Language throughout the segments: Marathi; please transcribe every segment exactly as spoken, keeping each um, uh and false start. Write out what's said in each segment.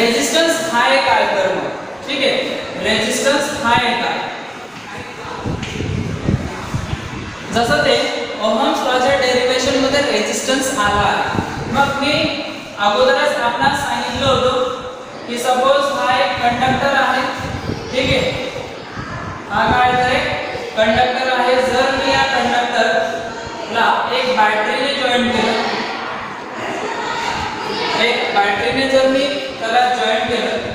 रेजिस्टन्स आहे काय तर मग ठीक आहे रेजिस्टन्स आहे काय जसं ते ओहम्स लॉच्या डेरिवेशन मध्ये रेजिस्टन्स आला आहे मग मी अगोदरच आपल्याला सांगितलं होतं की सपोज हा एक कंडक्टर आहे ठीक आहे हा काय आहे कंडक्टर आहे जर मी या कंडक्टरला एक बॅटरीने जॉईन केलं एक बॅटरीने जर मी त्याला जॉईन केलं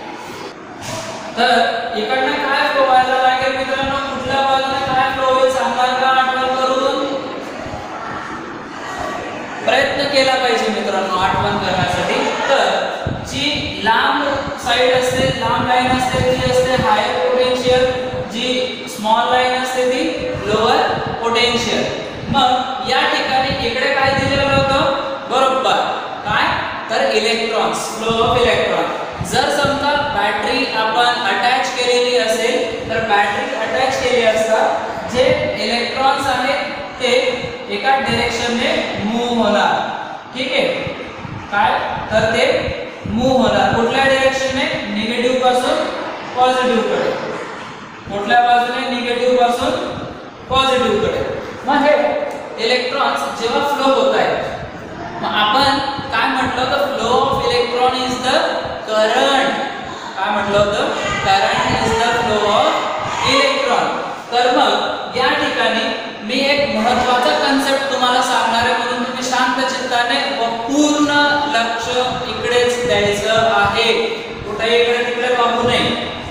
तर इकडनं काय फ्लो व्हायला लागेल मित्रांनो कुठल्या बाजूने काय फ्लो होईल सांगा का आठवण करून प्रयत्न केला पाहिजे मित्रांनो आठवण करण्यासाठी तर जी लांब साइड असते लांब लाईन असते ती असते हायर पोटेन्शियल जी स्मॉल लाईन असते ती लोअर पोटेन्शियल मग या ठिकाणी इकडे काय दिलेलं होतं बरोबर काय तर इलेक्ट्रॉन्स फ्लो ऑफ इलेक्ट्रॉन जर समजा बॅटरी आपण अटॅच केलेली असेल तर बॅटरी अटॅच केली असता जे इलेक्ट्रॉन्स आहेत ते एका डायरेक्शनने मूव्ह होणार ठीक आहे काय तर ते मूव्ह होणार कुठल्या डायरेक्शनने निगेटिव्ह पासून पॉझिटिव्ह कडे कुठल्या बाजूने निगेटिव्ह पासून पॉझिटिव्ह कडे मग हे इलेक्ट्रॉन्स जेव्हा फ्लो होत आहेत मग आपण काय म्हटलं तर flow of electron is the current काय म्हटलं होतं current is the flow of electron तर मग या ठिकाणी मी एक महत्त्वाचा कन्सेप्ट तुम्हाला सांगणार आहे म्हणून तुम्ही शांत चित्ताने व पूर्ण लक्ष इकडेच द्यायचं आहे कुठेही इकडे तिकडे बघू नये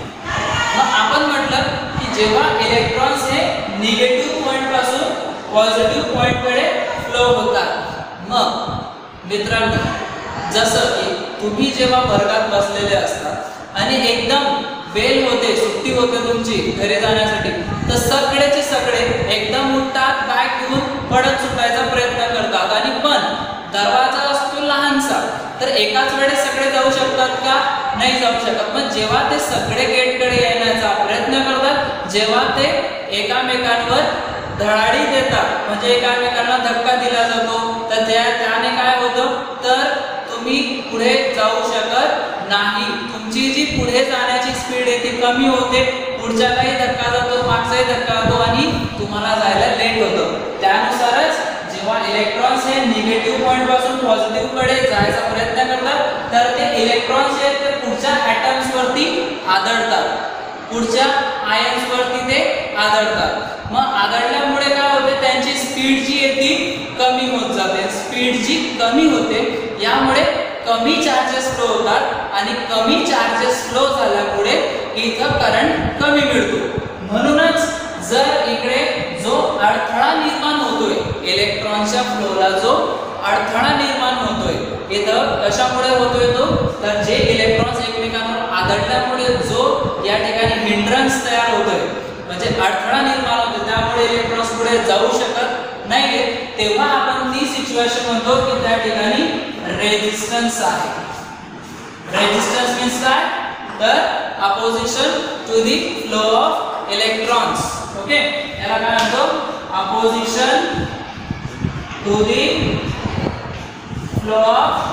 मग आपण म्हटलं की जेव्हा इलेक्ट्रॉन्स हे निगेटिव्ह पॉइंट पासून पॉझिटिव्ह पॉइंट कडे फ्लो होतात मग मित्रांनो जसं की तुम्ही जेव्हा वर्गात बसलेले असतात आणि एकदम बेल होते सुट्टी होते तुमची घरी जाण्यासाठी तर सगळेचे सगळे एकदम उठतात बॅग घेऊन पडत सुटायचा प्रयत्न करतात आणि पण दरवाजा असतो लहानसा तर एकाच वेळेस सगळे जाऊ शकतात का नाही जाऊ शकत मग जेव्हा ते सगळे गेटकडे येण्याचा प्रयत्न करतात जेव्हा ते एकामेकांवर धडाडी देतात म्हणजे एकामेकांना धक्का दिला जातो तर त्या त्याने काय होतं तर तुम्ही पुढे जाऊ शकत नाही तुमची जी पुढे जाण्याची स्पीड आहे ती कमी होते पुढच्यालाही धक्का जातो मागचाही धक्का जातो आणि तुम्हाला जायला लेट होतं त्यानुसारच जेव्हा इलेक्ट्रॉन्स हे निगेटिव्ह पॉइंट पासून पॉझिटिव्ह कडे जायचा प्रयत्न करतात तर ते इलेक्ट्रॉन्स आहेत ते पुढच्या ॲटम्स वरती आदळतात पुढच्या आयन्स वरती ते आदळतात मग आदळल्यामुळे काय होते त्यांची स्पीड जी आहे ती कमी होत जाते स्पीड जी कमी होते यामुळे कमी चार्जेस फ्लो होतात आणि कमी चार्जेस फ्लो झाल्यामुळे इथं करंट कमी मिळतो म्हणूनच जर इकडे जो अडथळा निर्माण होतोय इलेक्ट्रॉनच्या फ्लोला जो अडथळा निर्माण होतोय इथं कशामुळे होतोय तो तर जे इलेक्ट्रॉन्स एकमेकांवर आदळल्यामुळे जो या ठिकाणी हिंड्रन्स तयार होतोय म्हणजे अडथळा निर्माण होतो त्यामुळे इलेक्ट्रॉन्स पुढे जाऊ शकत नाही तेव्हा आपण ती सिच्युएशन म्हणतो की त्या ठिकाणी रेजिस्टन्स आहे रेजिस्टन्स मीन्स काय तर opposition to the flow of electrons okay याला काय म्हणतो opposition to the flow of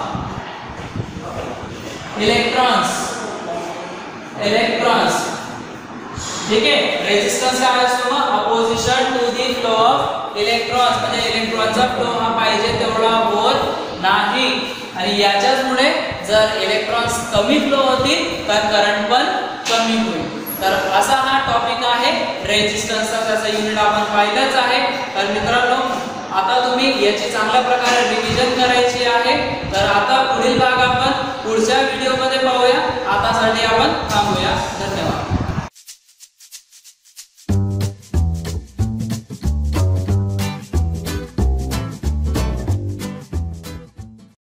electrons electrons ठीक आहे रेजिस्टन्स काय असतो मग opposition to the flow of electrons म्हणजे इलेक्ट्रॉनचा फ्लो हा पाहिजे तेवढा होत नाही आणि याच्याचमुळे जर इलेक्ट्रॉन्स कमी फ्लो होतील तर करंट पण कमी होईल तर असा हा टॉपिक आहे रेजिस्टन्सचा त्याचा युनिट आपण पाहिलंच आहे तर मित्रांनो आता तुम्ही याची चांगल्या प्रकारे रिव्हिजन करायची आहे तर आता पुढील भाग आपण पुढच्या व्हिडिओमध्ये पाहूया आतासाठी आपण थांबूया धन्यवाद